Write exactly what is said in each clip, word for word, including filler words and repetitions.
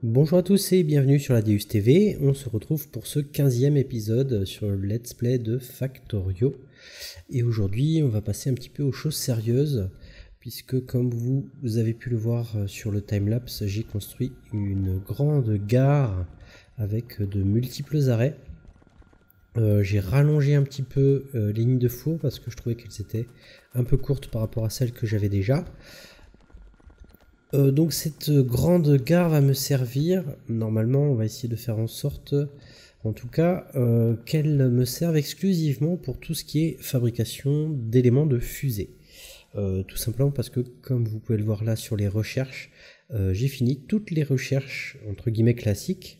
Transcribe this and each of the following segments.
Bonjour à tous et bienvenue sur la Deus T V. On se retrouve pour ce quinzième épisode sur le Let's Play de Factorio. Et aujourd'hui, on va passer un petit peu aux choses sérieuses, puisque comme vous, vous avez pu le voir sur le timelapse, j'ai construit une grande gare avec de multiples arrêts. Euh, j'ai rallongé un petit peu euh, les lignes de four parce que je trouvais qu'elles étaient un peu courtes par rapport à celles que j'avais déjà. Euh, donc cette grande gare va me servir, normalement on va essayer de faire en sorte, en tout cas, euh, qu'elle me serve exclusivement pour tout ce qui est fabrication d'éléments de fusée. Euh, tout simplement parce que, comme vous pouvez le voir là sur les recherches, euh, j'ai fini toutes les recherches entre guillemets classiques.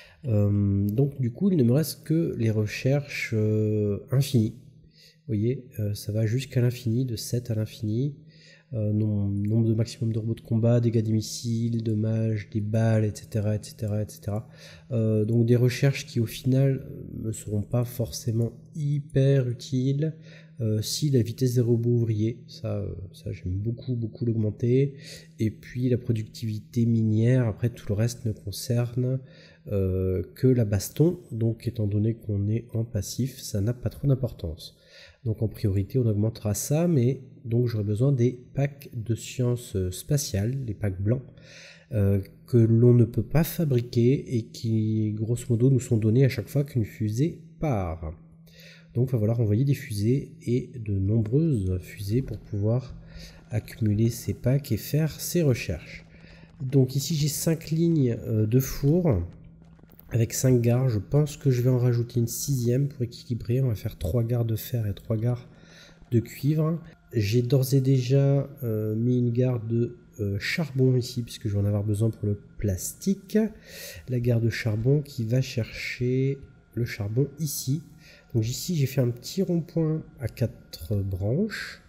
Euh, donc du coup il ne me reste que les recherches euh, infinies. Vous voyez, euh, ça va jusqu'à l'infini, de sept à l'infini. Euh, nombre, nombre de maximum de robots de combat, dégâts des missiles, dommages, des balles, et cetera, et cetera, et cetera. Euh, donc des recherches qui au final ne seront pas forcément hyper utiles. Euh, si la vitesse des robots ouvriers, ça, euh, ça j'aime beaucoup, beaucoup l'augmenter. Et puis la productivité minière. Après tout le reste ne concerne euh, que la baston. Donc étant donné qu'on est en passif, ça n'a pas trop d'importance. Donc en priorité on augmentera ça, mais donc j'aurai besoin des packs de sciences spatiales, les packs blancs, euh, que l'on ne peut pas fabriquer et qui grosso modo nous sont donnés à chaque fois qu'une fusée part. Donc il va falloir envoyer des fusées et de nombreuses fusées pour pouvoir accumuler ces packs et faire ces recherches. Donc ici j'ai cinq lignes de four. Avec cinq gares, je pense que je vais en rajouter une sixième pour équilibrer. On va faire trois gares de fer et trois gares de cuivre. J'ai d'ores et déjà euh, mis une gare de euh, charbon ici, puisque je vais en avoir besoin pour le plastique. La gare de charbon qui va chercher le charbon ici. Donc ici, j'ai fait un petit rond-point à quatre branches.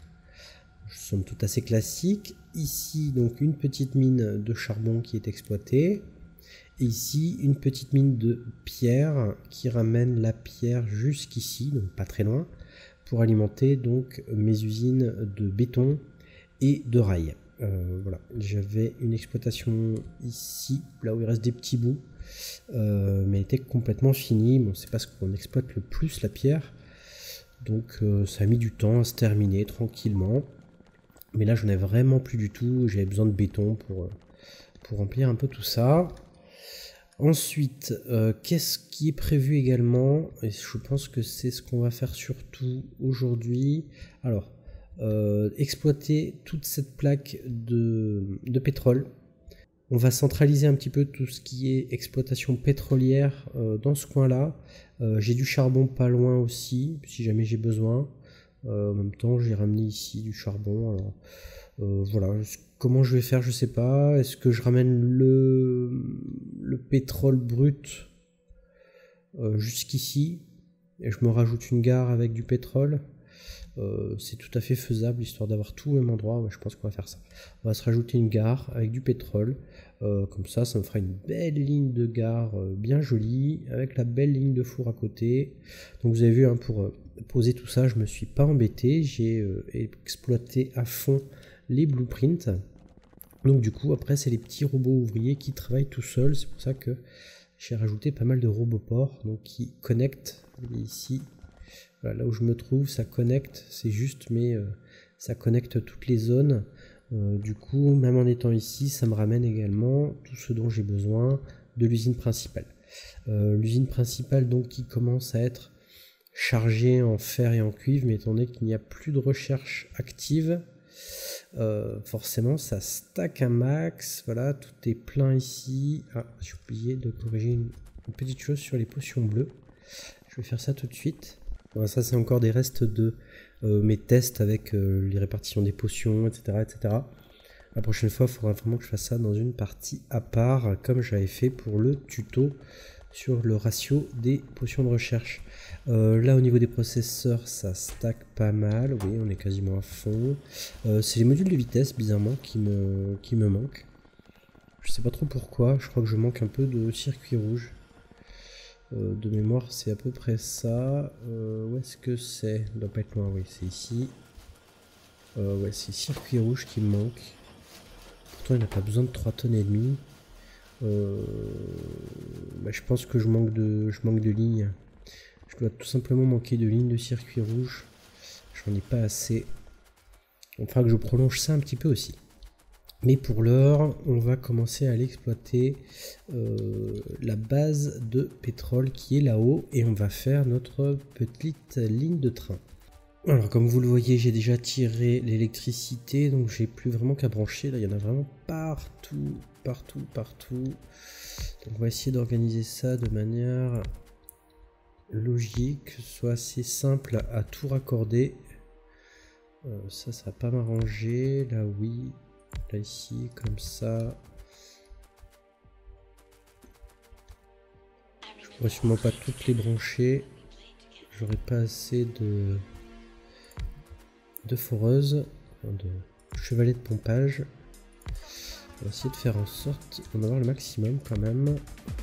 Somme toute assez classique. Ici, donc une petite mine de charbon qui est exploitée. Et ici, une petite mine de pierre qui ramène la pierre jusqu'ici, donc pas très loin, pour alimenter donc mes usines de béton et de rails. Euh, voilà, j'avais une exploitation ici, là où il reste des petits bouts, euh, mais elle était complètement finie. Bon, c'est pas ce qu'on exploite le plus, la pierre, donc euh, ça a mis du temps à se terminer tranquillement. Mais là, j'en ai vraiment plus du tout. J'avais besoin de béton pour, pour remplir un peu tout ça. Ensuite, euh, qu'est-ce qui est prévu également? Et je pense que c'est ce qu'on va faire surtout aujourd'hui. Alors, euh, exploiter toute cette plaque de, de pétrole. On va centraliser un petit peu tout ce qui est exploitation pétrolière euh, dans ce coin-là. Euh, j'ai du charbon pas loin aussi, si jamais j'ai besoin. Euh, en même temps, j'ai ramené ici du charbon. Alors, euh, voilà. Comment je vais faire, je sais pas. Est-ce que je ramène le, le pétrole brut euh, jusqu'ici et je me rajoute une gare avec du pétrole? euh, C'est tout à fait faisable, histoire d'avoir tout au même endroit. Ouais, je pense qu'on va faire ça. On va se rajouter une gare avec du pétrole. Euh, comme ça, ça me fera une belle ligne de gare euh, bien jolie, avec la belle ligne de four à côté. Donc vous avez vu, hein, pour euh, poser tout ça, je me suis pas embêté. J'ai euh, exploité à fond les blueprints. Donc du coup après c'est les petits robots ouvriers qui travaillent tout seuls. C'est pour ça que j'ai rajouté pas mal de roboports donc qui connectent. Ici, voilà, là où je me trouve, ça connecte, c'est juste, mais euh, ça connecte toutes les zones. Euh, du coup, même en étant ici, ça me ramène également tout ce dont j'ai besoin de l'usine principale. Euh, l'usine principale donc qui commence à être chargée en fer et en cuivre, mais étant donné qu'il n'y a plus de recherche active, Euh, forcément ça stack un max. Voilà, tout est plein ici. Ah, j'ai oublié de corriger une, une petite chose sur les potions bleues. Je vais faire ça tout de suite. Bon, ça c'est encore des restes de euh, mes tests avec euh, les répartitions des potions, etc, etc. La prochaine fois il faudra vraiment que je fasse ça dans une partie à part, comme j'avais fait pour le tuto sur le ratio des potions de recherche. Euh, là au niveau des processeurs ça stack pas mal, oui on est quasiment à fond. Euh, c'est les modules de vitesse bizarrement qui me, qui me manquent. Je sais pas trop pourquoi, je crois que je manque un peu de circuit rouge. Euh, de mémoire c'est à peu près ça. Euh, où est-ce que c'est? Ça doit pas être loin, oui c'est ici. Euh, ouais c'est circuit rouge qui me manque. Pourtant il n'a pas besoin de trois tonnes et demie. Euh, bah, je pense que je manque de, je manque de lignes. Je dois tout simplement manquer de lignes de circuit rouge. J'en ai pas assez. Il faudra que je prolonge ça un petit peu aussi. Mais pour l'heure, on va commencer à aller exploiter euh, la base de pétrole qui est là-haut. Et on va faire notre petite ligne de train. Alors comme vous le voyez, j'ai déjà tiré l'électricité, donc j'ai plus vraiment qu'à brancher. Là, il y en a vraiment partout, partout, partout. Donc on va essayer d'organiser ça de manière logique, que ce soit assez simple à tout raccorder. Euh, ça, ça va pas m'arranger. Là, oui. Là, ici, comme ça. Je pourrais sûrement pas toutes les brancher. J'aurais pas assez de... de foreuse, de chevalet de pompage. On va essayer de faire en sorte d'en avoir le maximum quand même.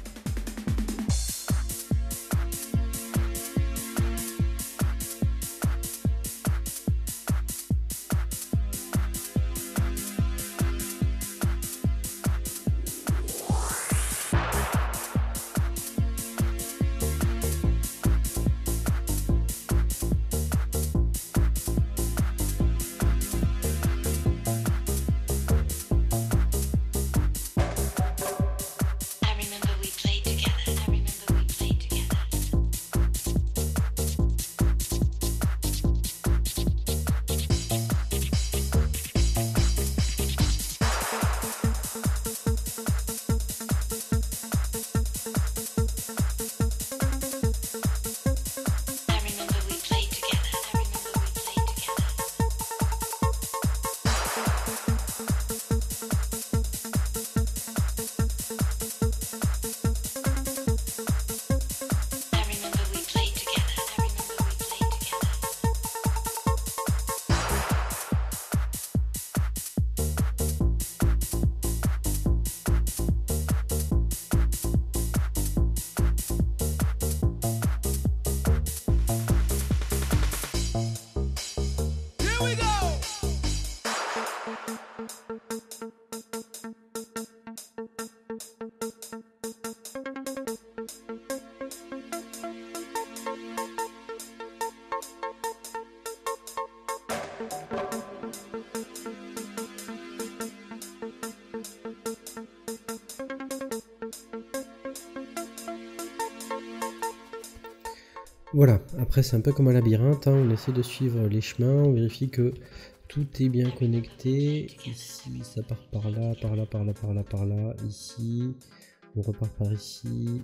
Voilà, après c'est un peu comme un labyrinthe, hein. On essaie de suivre les chemins, on vérifie que tout est bien connecté. Ici, ça part par là, par là, par là, par là, par là, ici, on repart par ici,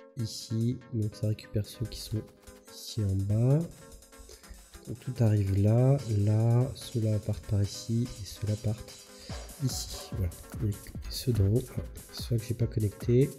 ici, donc ça récupère ceux qui sont ici en bas. Donc tout arrive là, là, ceux-là partent par ici, et ceux-là partent ici. Voilà, et ceux d'en haut, ah, ceux que j'ai pas connectés.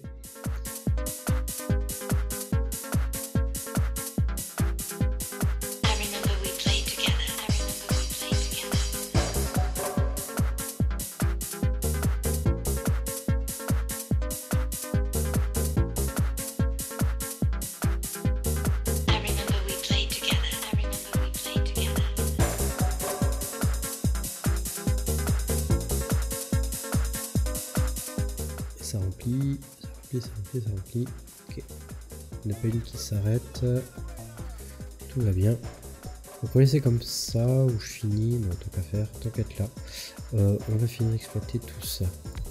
Ça remplit, ça remplit, ça remplit, ça remplit. Ok. Il n'y en a pas une qui s'arrête. Tout va bien. Donc on va laisser comme ça où je finis. Non, tant qu'à faire, tant qu'être là. Euh, on va finir d'exploiter tout ça.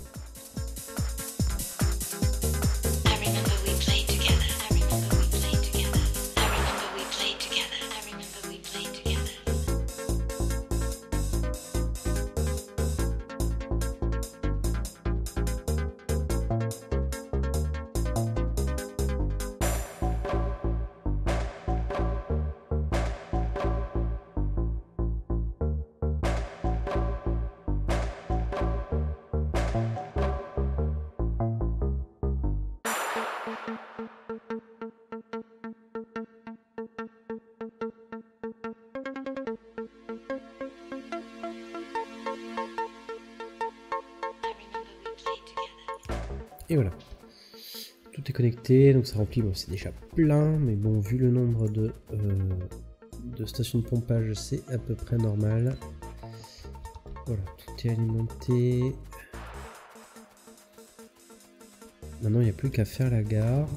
Et voilà, tout est connecté, donc ça remplit, bon c'est déjà plein, mais bon vu le nombre de, euh, de stations de pompage c'est à peu près normal. Voilà, tout est alimenté. Maintenant, il n'y a plus qu'à faire la gare.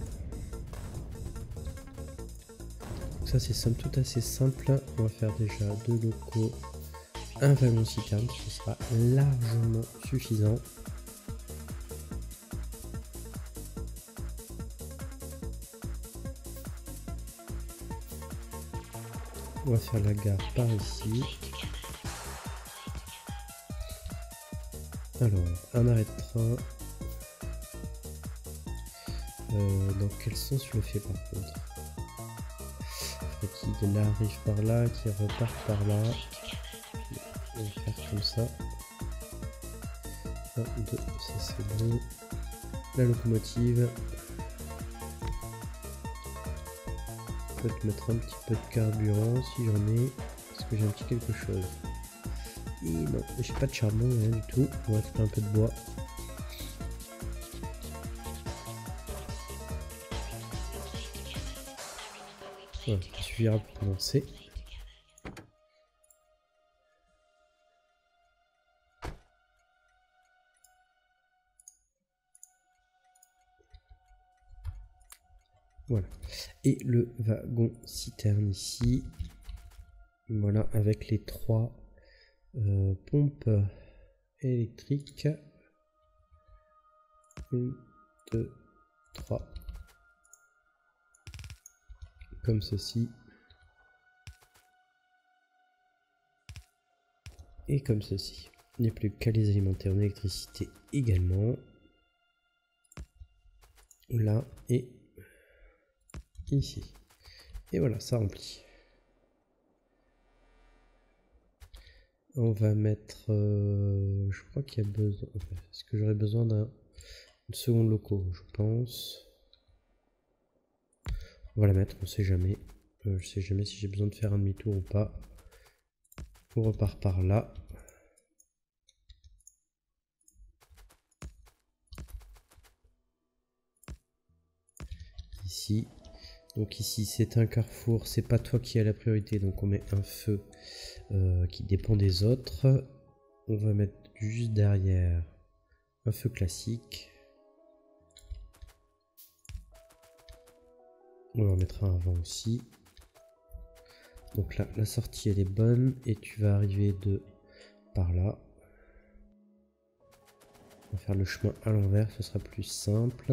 Donc ça, c'est somme toute assez simple. On va faire déjà deux locaux, un wagon citerne, ce sera largement suffisant. On va faire la gare par ici. Alors, un arrêt de train. Euh, dans quel sens je le fais par contre? Qui là arrive par là, qui repart par là. On va faire comme ça. un, deux, ça c'est bon. La locomotive. Je peux te mettre un petit peu de carburant si j'en ai. Parce que j'ai un petit quelque chose. Et non, j'ai pas de charbon, rien du tout. On va récupérer un peu de bois. Voilà, il suffira pour commencer. Voilà. Et le wagon citerne ici. Voilà, avec les trois euh, pompes électriques. Une, deux, trois. Comme ceci. Et comme ceci. Il n'y a plus qu'à les alimenter en électricité également. Là et ici. Et voilà, ça remplit. On va mettre... Euh, je crois qu'il y a besoin... Est-ce que j'aurais besoin d'un second loco? Je pense. On va la mettre, on sait jamais. Euh, je sais jamais si j'ai besoin de faire un demi-tour ou pas. On repart par là. Ici. Donc ici c'est un carrefour, c'est pas toi qui as la priorité, donc on met un feu euh, qui dépend des autres. On va mettre juste derrière un feu classique. On va en mettre un avant aussi. Donc là la sortie elle est bonne et tu vas arriver de par là. On va faire le chemin à l'envers, ce sera plus simple.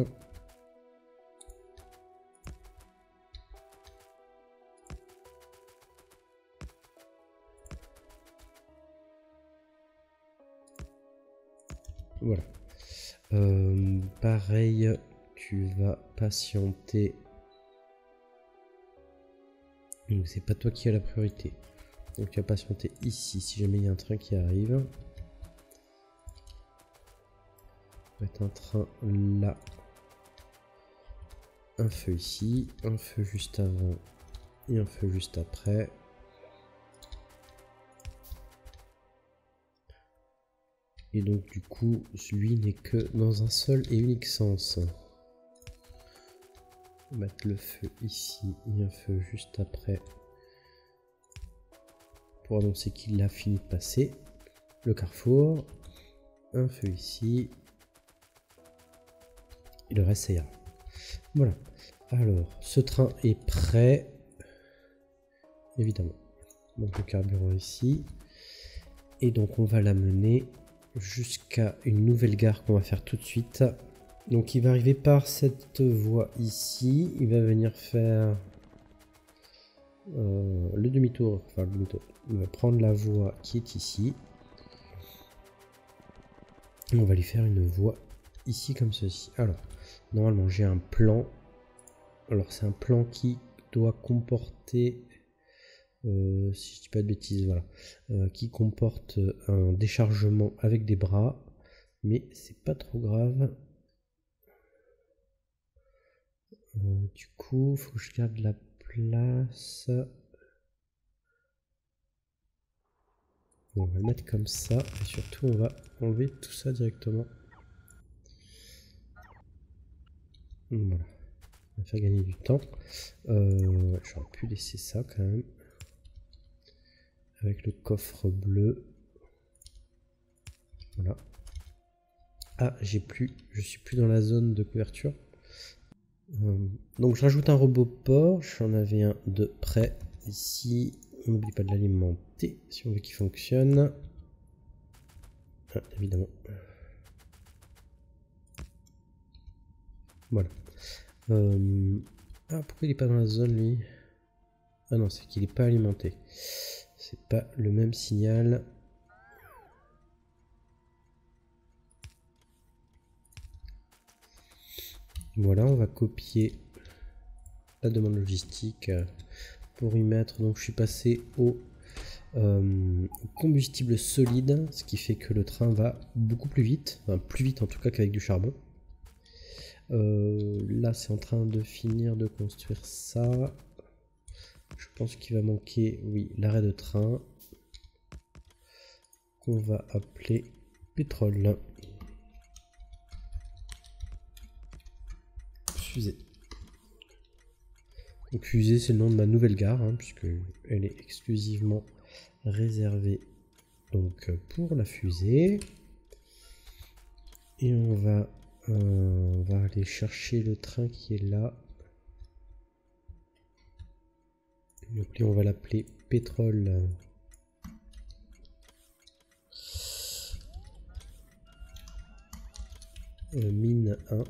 Voilà. Euh, pareil, tu vas patienter. Donc c'est pas toi qui as la priorité. Donc tu vas patienter ici si jamais il y a un train qui arrive. On va mettre un train là. Un feu ici, un feu juste avant et un feu juste après. Et donc du coup, lui n'est que dans un seul et unique sens. On va mettre le feu ici et un feu juste après. Pour annoncer qu'il a fini de passer. Le carrefour. Un feu ici. Et le reste ça ira. Voilà. Alors, ce train est prêt. Évidemment. Donc le carburant ici. Et donc on va l'amener jusqu'à une nouvelle gare qu'on va faire tout de suite. Donc il va arriver par cette voie ici. Il va venir faire euh, le demi-tour. Enfin le demi-tour. Il va prendre la voie qui est ici. Et on va lui faire une voie ici comme ceci. Alors, normalement j'ai un plan. Alors c'est un plan qui doit comporter... Euh, si je dis pas de bêtises, voilà, euh, qui comporte un déchargement avec des bras, mais c'est pas trop grave. Euh, du coup, faut que je garde la place. Bon, on va le mettre comme ça, et surtout on va enlever tout ça directement. Voilà, on va faire gagner du temps. Euh, J'aurais pu laisser ça quand même. Avec le coffre bleu. Voilà. Ah, j'ai plus, je suis plus dans la zone de couverture. Euh, donc je rajoute un robot port, j'en avais un de près ici. On n'oublie pas de l'alimenter si on veut qu'il fonctionne. Ah, évidemment. Voilà. Euh... Ah, pourquoi il n'est pas dans la zone lui? Ah non, c'est qu'il n'est pas alimenté. C'est pas le même signal. Voilà, on va copier la demande logistique pour y mettre. Donc je suis passé au euh, combustible solide, ce qui fait que le train va beaucoup plus vite, enfin plus vite en tout cas qu'avec du charbon. Euh, là c'est en train de finir de construire ça. Je pense qu'il va manquer, oui, l'arrêt de train qu'on va appeler pétrole. Fusée. Donc fusée c'est le nom de ma nouvelle gare, hein, puisque elle est exclusivement réservée donc pour la fusée. Et on va, euh, on va aller chercher le train qui est là. Donc lui on va l'appeler pétrole. Euh, mine un.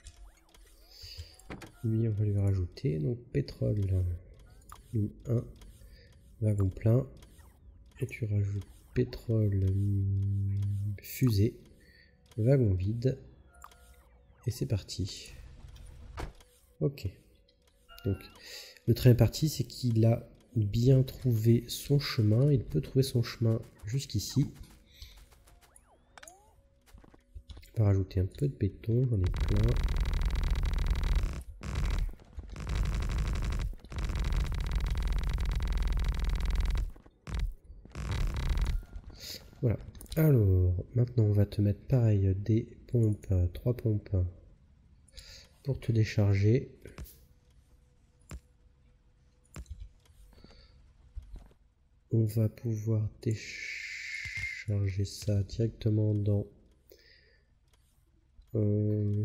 Lui on va lui rajouter donc pétrole mine un, wagon plein, et tu rajoutes pétrole fusée, wagon vide, et c'est parti. Ok, donc le train est parti, c'est qu'il a bien trouvé son chemin. Il peut trouver son chemin jusqu'ici. On va rajouter un peu de béton, j'en ai plein. Voilà. Alors, maintenant on va te mettre pareil des pompes, trois pompes pour te décharger. On va pouvoir décharger ça directement dans euh,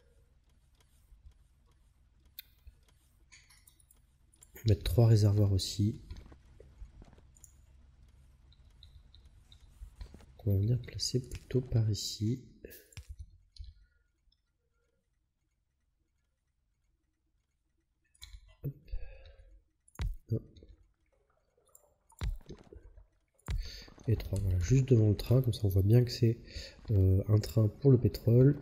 mettre trois réservoirs aussi. On va venir placer plutôt par ici. Hop. un, et trois, voilà, juste devant le train, comme ça on voit bien que c'est euh, un train pour le pétrole.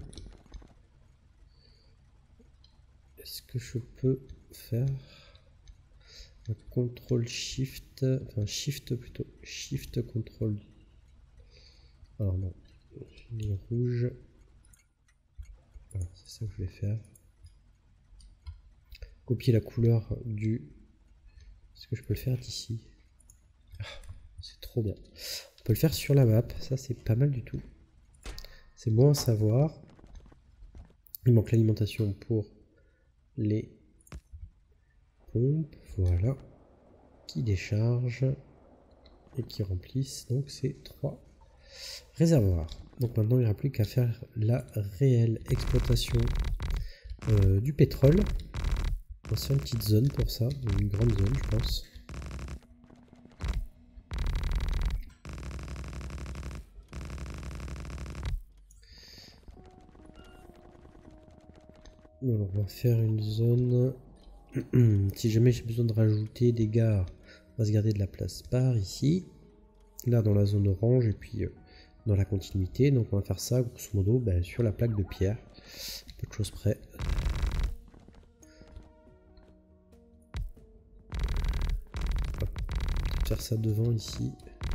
Est-ce que je peux faire un contrôle shift, enfin shift plutôt, shift contrôle. Alors non, les rouges. Voilà, c'est ça que je vais faire. Copier la couleur du. Est-ce que je peux le faire d'ici? Ah, c'est trop bien. On peut le faire sur la map, ça c'est pas mal du tout. C'est bon à savoir. Il manque l'alimentation pour les pompes, voilà, qui déchargent et qui remplissent donc ces trois réservoirs. Donc maintenant il n'y aura plus qu'à faire la réelle exploitation euh, du pétrole. On va se faire une petite zone pour ça, une grande zone je pense. Alors on va faire une zone. Si jamais j'ai besoin de rajouter des gares, on va se garder de la place par ici. Là dans la zone orange et puis euh, dans la continuité. Donc on va faire ça grosso modo ben, sur la plaque de pierre. Peu de choses près. Hop. Faire ça devant ici.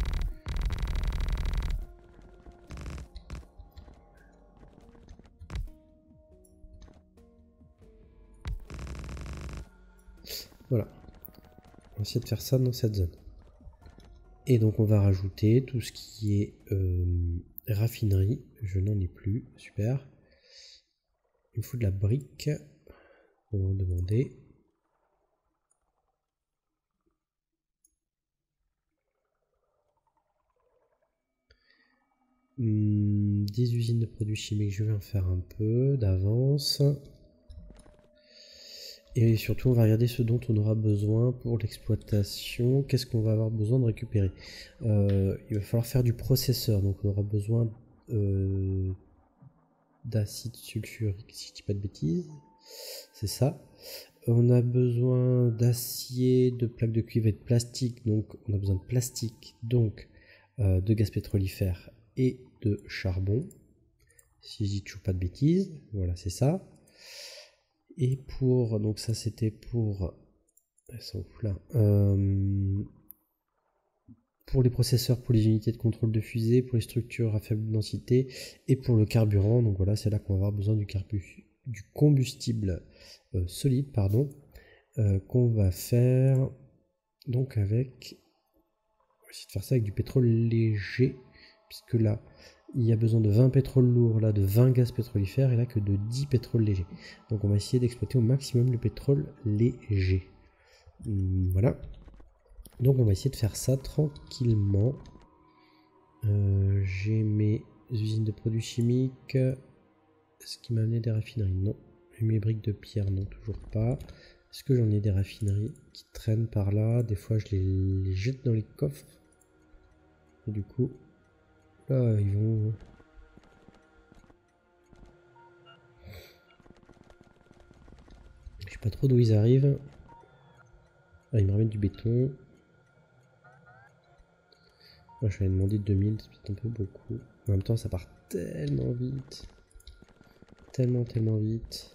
Voilà. On va essayer de faire ça dans cette zone. Et donc on va rajouter tout ce qui est euh, raffinerie. Je n'en ai plus. Super. Il me faut de la brique. On va en demander. Hum, des usines de produits chimiques, je vais en faire un peu d'avance. Et surtout, on va regarder ce dont on aura besoin pour l'exploitation. Qu'est-ce qu'on va avoir besoin de récupérer? euh, Il va falloir faire du processeur, donc on aura besoin euh, d'acide sulfurique, si je dis pas de bêtises. C'est ça. On a besoin d'acier, de plaques de cuivre et de plastique, donc on a besoin de plastique, donc euh, de gaz pétrolifère et de charbon. Si je dis toujours pas de bêtises, voilà, c'est ça. Et pour, donc ça c'était pour, là, euh, pour les processeurs, pour les unités de contrôle de fusée, pour les structures à faible densité et pour le carburant. Donc voilà, c'est là qu'on va avoir besoin du, carbu du combustible euh, solide, pardon, euh, qu'on va faire donc avec, on va essayer de faire ça avec du pétrole léger, puisque là il y a besoin de vingt pétroles lourds, là de vingt gaz pétrolifères et là que de dix pétroles légers. Donc on va essayer d'exploiter au maximum le pétrole léger. Hum, voilà. Donc on va essayer de faire ça tranquillement. Euh, J'ai mes usines de produits chimiques. Est-ce qu'il m'a amené des raffineries? Non. Mes briques de pierre? Non, toujours pas. Est-ce que j'en ai des raffineries qui traînent par là? Des fois je les, les jette dans les coffres. Et du coup... là, ils vont... je sais pas trop d'où ils arrivent. Ah, ils me ramènent du béton. Moi, je vais demander deux mille, c'est peut-être un peu beaucoup. En même temps, ça part tellement vite. Tellement, tellement vite.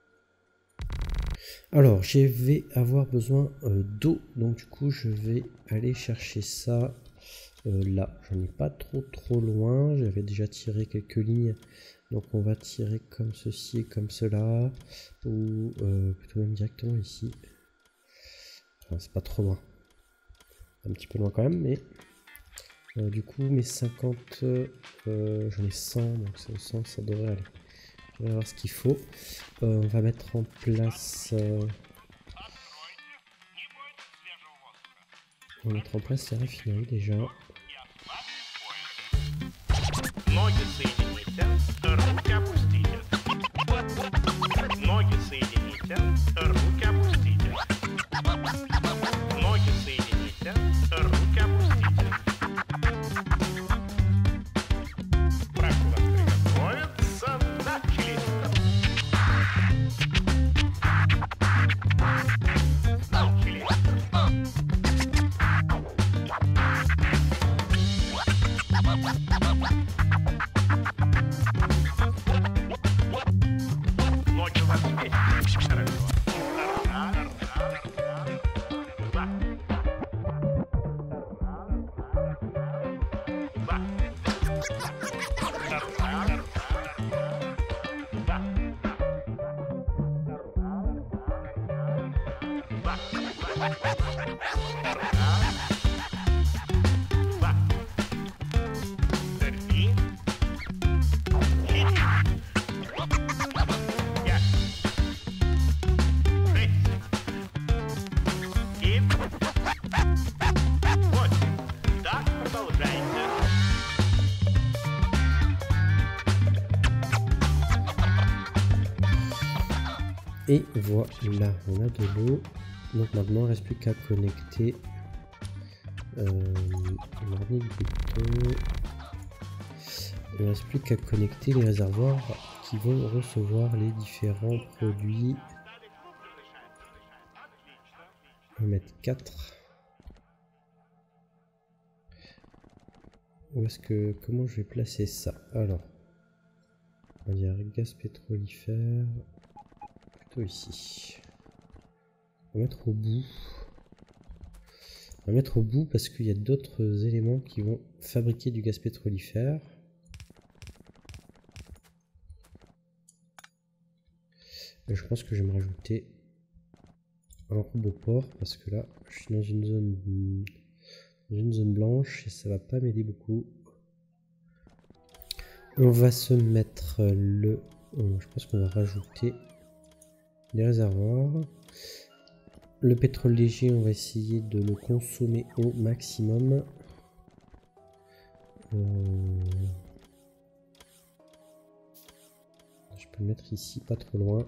Alors, je vais avoir besoin euh, d'eau. Donc, du coup, je vais aller chercher ça. Euh, là, j'en ai pas trop trop loin, j'avais déjà tiré quelques lignes, donc on va tirer comme ceci et comme cela, ou euh, plutôt même directement ici. Enfin, c'est pas trop loin, un petit peu loin quand même, mais euh, du coup mes cinquante, euh, j'en ai cent, donc cent, ça devrait aller. On va voir ce qu'il faut. Euh, on va mettre en place euh, on va mettre en place la raffinerie déjà. Ноги соедините, руки опустите. Ноги соедините, руки опустите. Ноги соедините, руки опустите. Прошу вас приготовиться, начали. Начали. Ноги воспеть. Хорошо. Два. Et voilà, on a de l'eau. Donc maintenant, il ne reste plus qu'à connecter euh, du béton. Il ne reste plus qu'à connecter les réservoirs qui vont recevoir les différents produits. On va mettre quatre. Où est-ce que, comment je vais placer ça? Alors, on va dire gaz pétrolifère. Plutôt ici. On va mettre au bout. On va mettre au bout parce qu'il y a d'autres éléments qui vont fabriquer du gaz pétrolifère. Et je pense que je vais me rajouter un robot port parce que là, je suis dans une zone, dans une zone blanche et ça va pas m'aider beaucoup. On va se mettre le... Je pense qu'on va rajouter les réservoirs. Le pétrole léger, on va essayer de le consommer au maximum. Euh... le mettre ici, pas trop loin.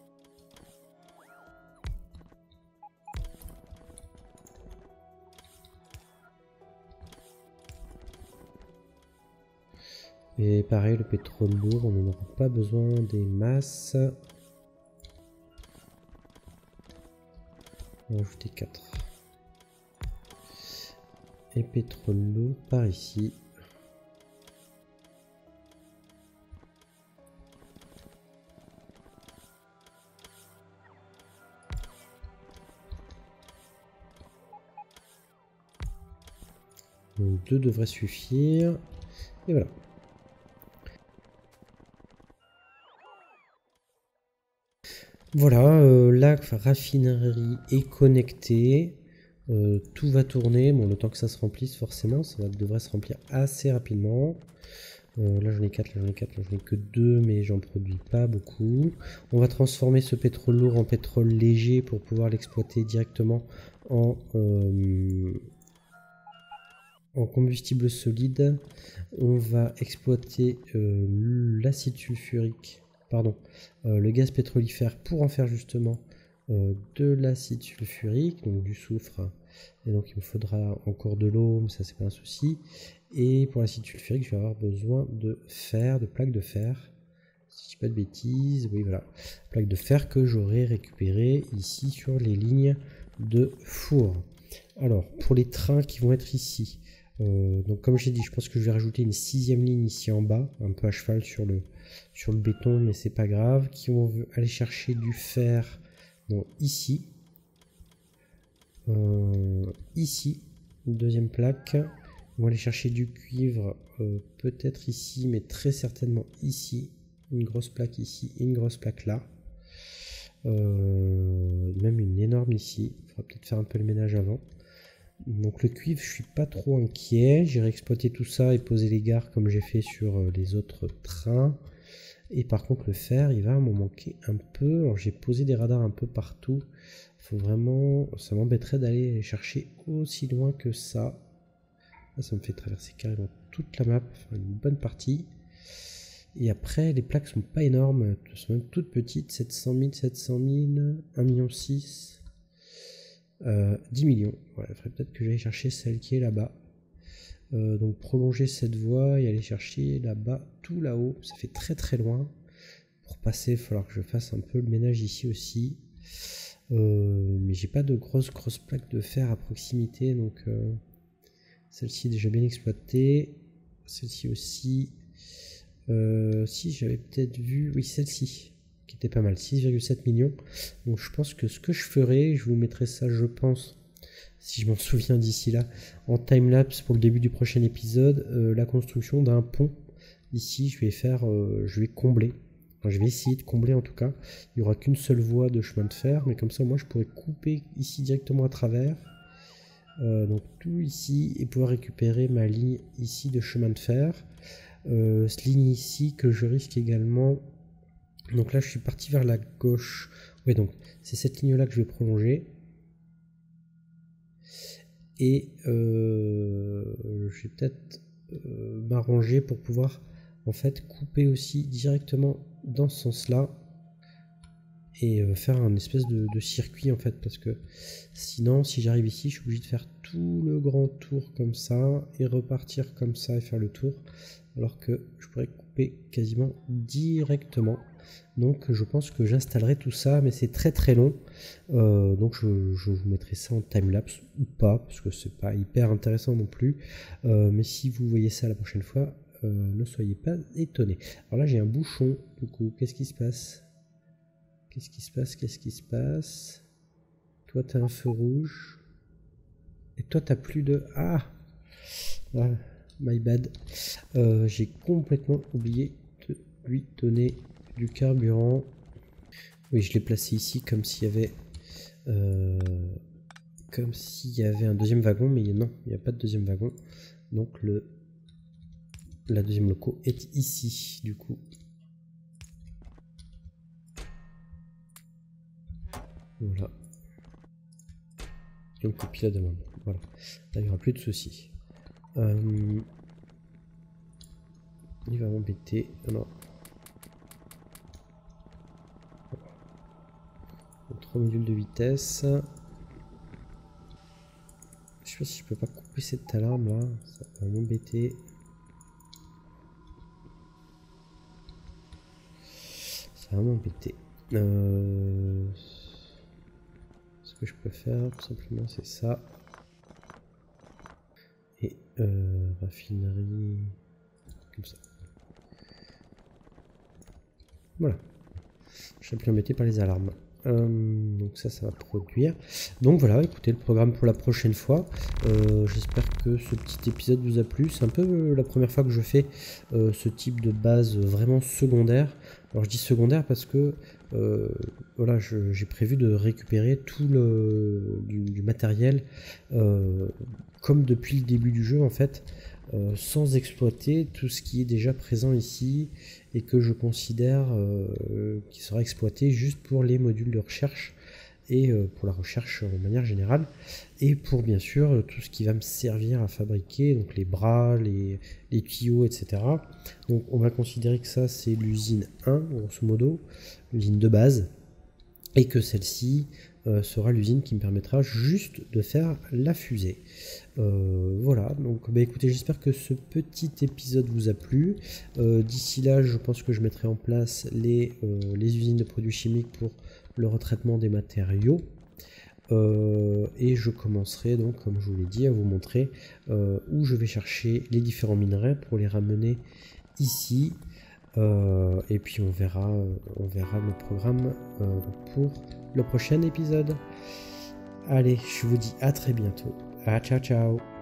Et pareil, le pétrole lourd, on n'en aura pas besoin des masses. On va ajouter quatre. Et pétrole lourd par ici. Donc deux devraient suffire. Et voilà. Voilà, euh, la raffinerie est connectée. Euh, tout va tourner. Bon, le temps que ça se remplisse, forcément, ça va, devrait se remplir assez rapidement. Euh, là, j'en ai quatre, là, j'en ai quatre, là, j'en ai que deux, mais j'en produis pas beaucoup. On va transformer ce pétrole lourd en pétrole léger pour pouvoir l'exploiter directement en, euh, en combustible solide. On va exploiter euh, l'acide sulfurique. Pardon, euh, le gaz pétrolifère pour en faire justement euh, de l'acide sulfurique, donc du soufre, et donc il me faudra encore de l'eau, mais ça c'est pas un souci. Et pour l'acide sulfurique, je vais avoir besoin de fer, de plaques de fer, si je dis pas de bêtises, oui voilà, plaques de fer que j'aurai récupérées ici sur les lignes de four. Alors pour les trains qui vont être ici, euh, donc comme j'ai dit, je pense que je vais rajouter une sixième ligne ici en bas, un peu à cheval sur le sur le béton, mais c'est pas grave, qui vont aller chercher du fer donc ici, euh, ici, une deuxième plaque, on va aller chercher du cuivre, euh, peut-être ici, mais très certainement ici, une grosse plaque ici, une grosse plaque là, euh, même une énorme ici, il faudra peut-être faire un peu le ménage avant. Donc le cuivre, je suis pas trop inquiet, j'irai exploiter tout ça et poser les gares comme j'ai fait sur les autres trains. Et par contre le fer, il va m'en manquer un peu. Alors j'ai posé des radars un peu partout. Faut vraiment, ça m'embêterait d'aller chercher aussi loin que ça. Là, ça me fait traverser carrément toute la map, enfin une bonne partie. Et après, les plaques sont pas énormes, elles sont même toutes petites, sept cent mille, sept cent mille, un million six. Euh, dix millions. Ouais, il faudrait peut-être que j'aille chercher celle qui est là-bas. Euh, donc prolonger cette voie et aller chercher là-bas, tout là-haut. Ça fait très très loin. Pour passer, il va falloir que je fasse un peu le ménage ici aussi. Euh, mais j'ai pas de grosses grosses plaques de fer à proximité. Donc euh, celle-ci est déjà bien exploitée. Celle-ci aussi. Euh, si j'avais peut-être vu... Oui, celle-ci. Qui était pas mal, six virgule sept millions. Donc je pense que ce que je ferai, je vous mettrai ça, je pense, si je m'en souviens d'ici là, en timelapse pour le début du prochain épisode, euh, la construction d'un pont. Ici, je vais faire, euh, je vais combler. Enfin, je vais essayer de combler en tout cas. Il n'y aura qu'une seule voie de chemin de fer, mais comme ça, moi, je pourrais couper ici directement à travers. Euh, donc tout ici, et pouvoir récupérer ma ligne ici de chemin de fer. Euh, cette ligne ici que je risque également... Donc là, je suis parti vers la gauche. Oui, donc c'est cette ligne-là que je vais prolonger. Et euh, je vais peut-être euh, m'arranger pour pouvoir en fait couper aussi directement dans ce sens-là et euh, faire un espèce de, de circuit en fait, parce que sinon, si j'arrive ici, je suis obligé de faire tout le grand tour comme ça et repartir comme ça et faire le tour, alors que je pourrais couper quasiment directement. Donc je pense que j'installerai tout ça, mais c'est très très long, euh, donc je, je vous mettrai ça en timelapse ou pas, parce que c'est pas hyper intéressant non plus, euh, mais si vous voyez ça la prochaine fois, euh, ne soyez pas étonnés. Alors là j'ai un bouchon, du coup, qu'est-ce qui se passe? Qu'est-ce qui se passe? Qu'est-ce qui se passe? Toi t'as un feu rouge, et toi t'as plus de... Ah, ah my bad, euh, j'ai complètement oublié de lui donner du carburant. Oui, je l'ai placé ici comme s'il y avait euh, comme s'il y avait un deuxième wagon, mais non, il n'y a pas de deuxième wagon. Donc le la deuxième loco est ici du coup. Voilà. Et on copie la demande. Voilà. Là, il n'y aura plus de soucis. Euh, il va m'embêter. Alors. trois modules de vitesse. Je sais pas si je peux pas couper cette alarme là, ça va m'embêter. Ça va m'embêter. Euh... Ce que je peux faire tout simplement c'est ça. Et euh, raffinerie comme ça. Voilà. Je suis plus embêté par les alarmes. Euh, donc ça, ça va produire. Donc voilà, écoutez le programme pour la prochaine fois. Euh, J'espère que ce petit épisode vous a plu. C'est un peu la première fois que je fais euh, ce type de base vraiment secondaire. Alors je dis secondaire parce que euh, voilà, j'ai prévu de récupérer tout le du, du matériel euh, comme depuis le début du jeu en fait. Euh, sans exploiter tout ce qui est déjà présent ici et que je considère euh, qui sera exploité juste pour les modules de recherche et euh, pour la recherche en manière générale et pour bien sûr tout ce qui va me servir à fabriquer, donc les bras, les, les tuyaux, et cetera. Donc on va considérer que ça c'est l'usine un grosso modo, l'usine de base, et que celle-ci euh, sera l'usine qui me permettra juste de faire la fusée. Euh, voilà, donc bah, écoutez, j'espère que ce petit épisode vous a plu. Euh, D'ici là, je pense que je mettrai en place les, euh, les usines de produits chimiques pour le retraitement des matériaux. Euh, et je commencerai donc, comme je vous l'ai dit, à vous montrer euh, où je vais chercher les différents minerais pour les ramener ici. Euh, et puis on verra, on verra le programme euh, pour le prochain épisode. Allez, je vous dis à très bientôt. Ah, ciao ciao.